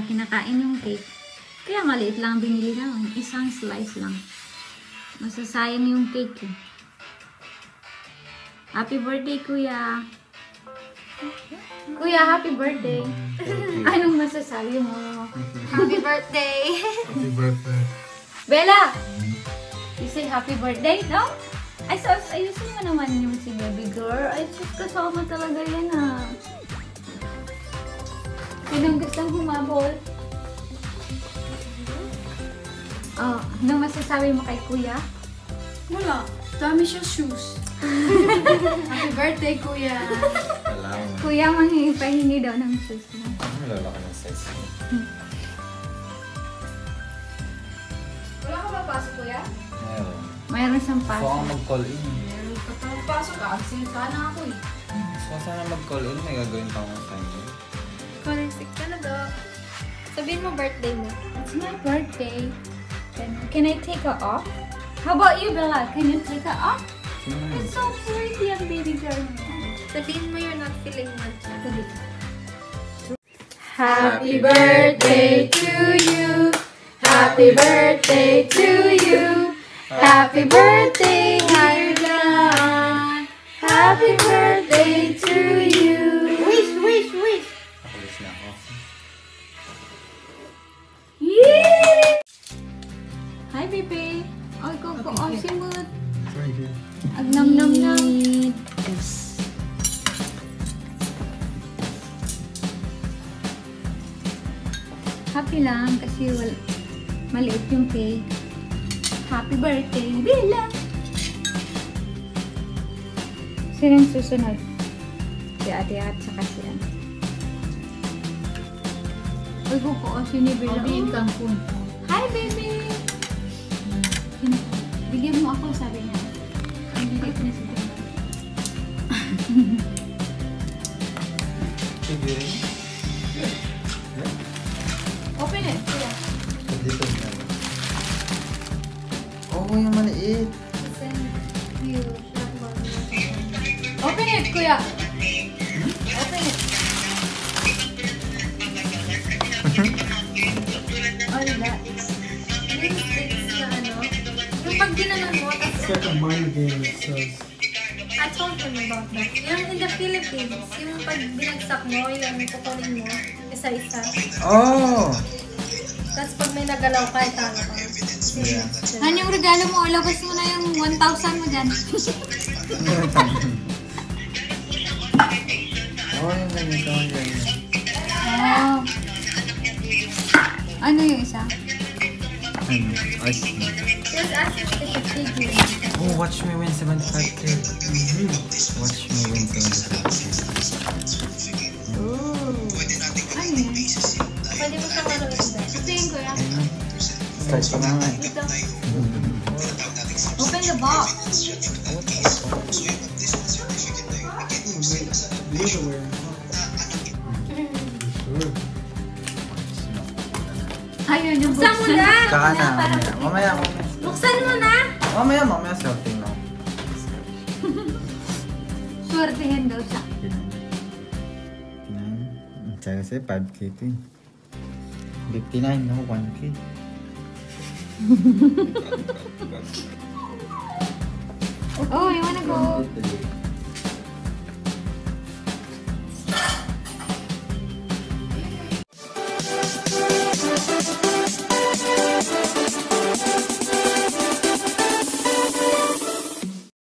nila kinakain yung cake. Kaya maliit lang binili namin. Isang slice lang. Masasayang yung cake eh. Happy birthday, Kuya! Kuya, happy birthday! Anong masasabi mo? Happy birthday! Happy birthday. Bella! You say happy birthday, no? Ay, sus, ayusin mo naman yung si baby girl. Ay, sus, kasama talaga yan ah. Sinong gustong humabol? Oh, anong masasabi mo kay Kuya? Wala. Dami siya shoes. Happy birthday, Kuya! Salamat. Kuya, pahingi daw ng shoes mo. Malala ka ng size. Wala ka papasok, Kuya? Meron. Mayroon siyang Gusto pasok. kang mag-call in. Meron ka pa papasok. Absent sana ako eh. Gusto ko sana mag-call in. May gagawin pa akong assignment. Connected ka na daw. Sabihin mo birthday mo. It's my birthday. Can I take her off? How about you, Bella? Can you take her off? It's so pretty, ang baby girl mo. Sabihin mo you're not feeling much. Happy birthday to you. Happy birthday to you. Happy birthday, dear John. Happy birthday to you. Wish, wish, wish. Nakalis na ako. Yay! Hi, baby. Ay, koko, ay, simut. Agnam nam nam. Yes. Happy lang kasi maliit yung cake. Happy birthday, Bella! Sinong susunod? Si Ate At saka si Anne. Ay, kuko, si ni Bella. I'll be in Cancun. Hi, baby! Bigyan mo ako, sabi niya. Hindi ko na si Bella. Sige rin. Open it, Kuya. Dito na. Oo, yung maliit. Open it, Kuya. Open it. Oh, diba? It's na ano. Yung pag ginanon mo, It's like a mind game, it says. I told him about that. Yung in the Philippines, yung pag binagsak mo, yung pupulin mo, isa-isa. Oh! Tapos pag may nagalaw ka, talo ka. Yeah. Han, yung regalo mo, labas mo na yung 1,000 mo dyan. Oo, yung ganito. Yung ganito. Oh. Ano yung isa? Ice cream. Just ask if it's a figure. Oh, watch me win 75k. Watch me win 75k. Ooh. Ano yun? Pwede mo siyang maroon ba? Ituin ko yan. Ayun na. Start pa nga nga eh. Dito. Open the box. The other way. Ayun yung Buksan mo na! Saka na, mamaya. Buksan mo na! Mamaya, sorting na. Swertihin daw siya. Tsaka kasi 5k ito eh. 59 ako, 1k. Oh, you wanna go?